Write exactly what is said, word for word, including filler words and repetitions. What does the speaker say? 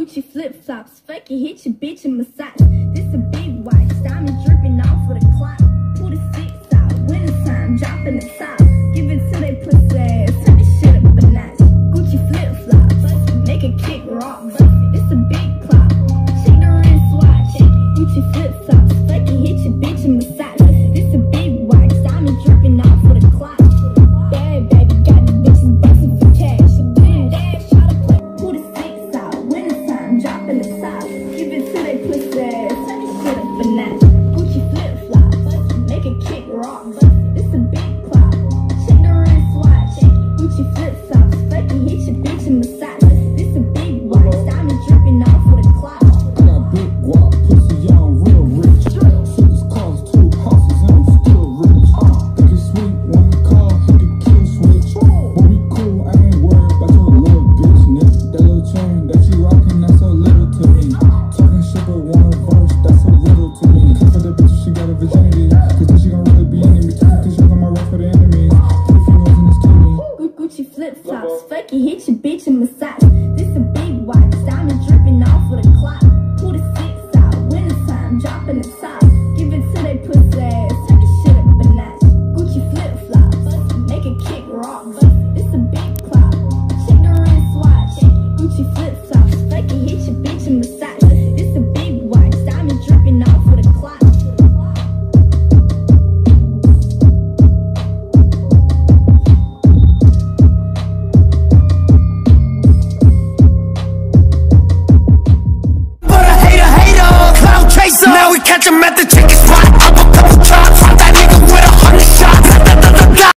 Gucci flip-flops, fuck it, hit your bitch and massage. This a big watch, diamonds dripping off of the clock. Who the six out, winter time, dropping the